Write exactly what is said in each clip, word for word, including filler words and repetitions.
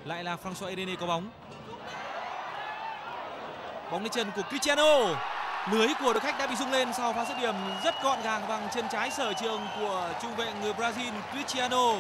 Lại là François Edene có bóng. Bóng lên chân của Cristiano. Lưới của đội khách đã bị rung lên sau pha dứt điểm rất gọn gàng bằng chân trái sở trường của trung vệ người Brazil Cristiano.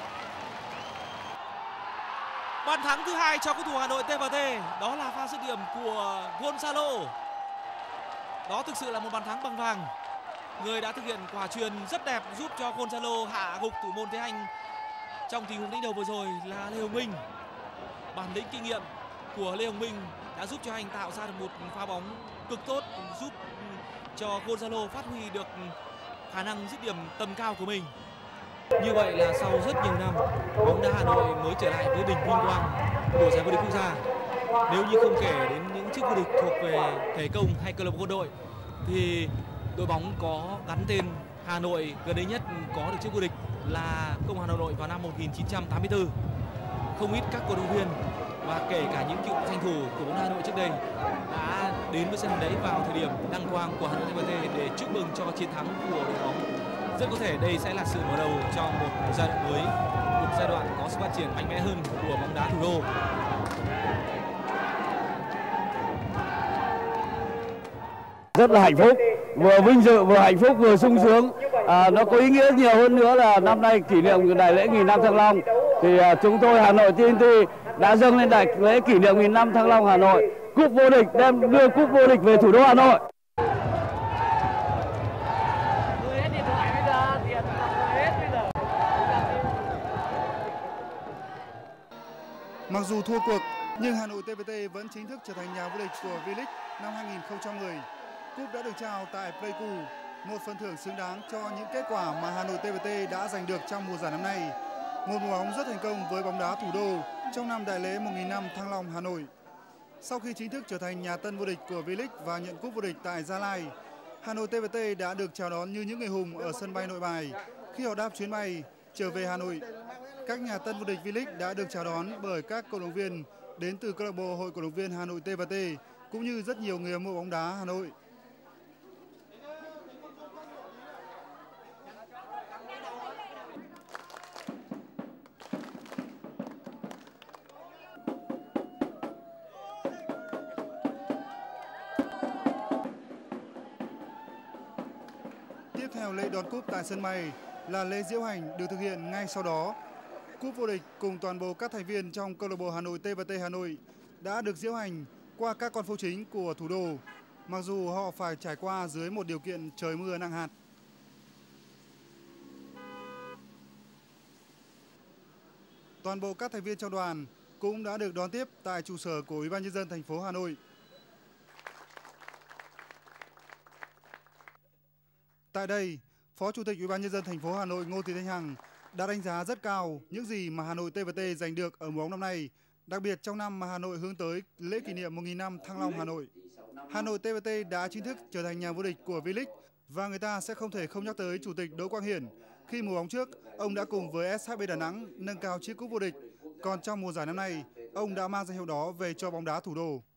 Bàn thắng thứ hai cho cầu thủ Hà Nội tê vê tê, đó là pha dứt điểm của Gonzalo. Đó thực sự là một bàn thắng bằng vàng. Người đã thực hiện quả chuyền rất đẹp giúp cho Gonzalo hạ gục thủ môn Thế Anh trong tình huống đánh đầu vừa rồi là Lê Hồng Minh. Bản lĩnh kinh nghiệm của Lê Hồng Minh đã giúp cho anh tạo ra được một pha bóng cực tốt, giúp cho Gonzalo phát huy được khả năng dứt điểm tầm cao của mình. Như vậy là sau rất nhiều năm, bóng đá Hà Nội mới trở lại với đỉnh vinh quang của giải vô địch quốc gia. Nếu như không kể đến những chức vô địch thuộc về thể công hay câu lạc bộ quân đội, thì đội bóng có gắn tên Hà Nội gần đây nhất có được chức vô địch là Công an Hà Nội vào năm một nghìn chín trăm tám mươi tư. Không ít các cổ động viên và kể cả những cựu danh thủ của bóng đá Hà Nội trước đây đã đến với sân đấy vào thời điểm đăng quang của Hà Nội tê vê tê để chúc mừng cho chiến thắng của đội bóng. Rất có thể đây sẽ là sự mở đầu cho một giai đoạn mới, một giai đoạn có sự phát triển mạnh mẽ hơn của bóng đá thủ đô. Rất là hạnh phúc, vừa vinh dự vừa hạnh phúc vừa sung sướng. À, nó có ý nghĩa nhiều hơn nữa là năm nay kỷ niệm đại lễ nghìn năm Thăng Long, thì à, chúng tôi Hà Nội tê en tê đã dâng lên đại lễ kỷ niệm nghìn năm Thăng Long Hà Nội, cúp vô địch, đem đưa cúp vô địch về thủ đô Hà Nội. Mặc dù thua cuộc, nhưng Hà Nội tê vê tê vẫn chính thức trở thành nhà vô địch của V-League năm hai nghìn không trăm mười. Cúp đã được trao tại Pleiku, một phần thưởng xứng đáng cho những kết quả mà Hà Nội tê vê tê đã giành được trong mùa giải năm nay. Một mùa bóng rất thành công với bóng đá thủ đô trong năm đại lễ một nghìn năm Thăng Long Hà Nội. Sau khi chính thức trở thành nhà tân vô địch của V-League và nhận cúp vô địch tại Gia Lai, Hà Nội tê vê tê đã được chào đón như những người hùng ở sân bay Nội Bài khi họ đáp chuyến bay trở về Hà Nội. Các nhà tân vô địch V-League đã được chào đón bởi các cổ động viên đến từ câu lạc bộ Hội cổ động viên Hà Nội tê vê tê cũng như rất nhiều người hâm mộ bóng đá Hà Nội. Tiếp theo lễ đón cúp tại sân bay là lễ diễu hành được thực hiện ngay sau đó. Cúp vô địch cùng toàn bộ các thành viên trong câu lạc bộ Hà Nội tê vê tê Hà Nội đã được diễu hành qua các con phố chính của thủ đô, mặc dù họ phải trải qua dưới một điều kiện trời mưa nặng hạt. Toàn bộ các thành viên trong đoàn cũng đã được đón tiếp tại trụ sở của Ủy ban nhân dân thành phố Hà Nội. Tại đây, Phó Chủ tịch Ủy ban nhân dân thành phố Hà Nội Ngô Thị Thanh Hằng đã đánh giá rất cao những gì mà Hà Nội tê vê tê giành được ở mùa bóng năm nay, đặc biệt trong năm mà Hà Nội hướng tới lễ kỷ niệm một nghìn năm Thăng Long Hà Nội. Hà Nội tê vê tê đã chính thức trở thành nhà vô địch của V-League và người ta sẽ không thể không nhắc tới Chủ tịch Đỗ Quang Hiển khi mùa bóng trước ông đã cùng với ét hát bê Đà Nẵng nâng cao chiếc cúp vô địch, còn trong mùa giải năm nay ông đã mang danh hiệu đó về cho bóng đá thủ đô.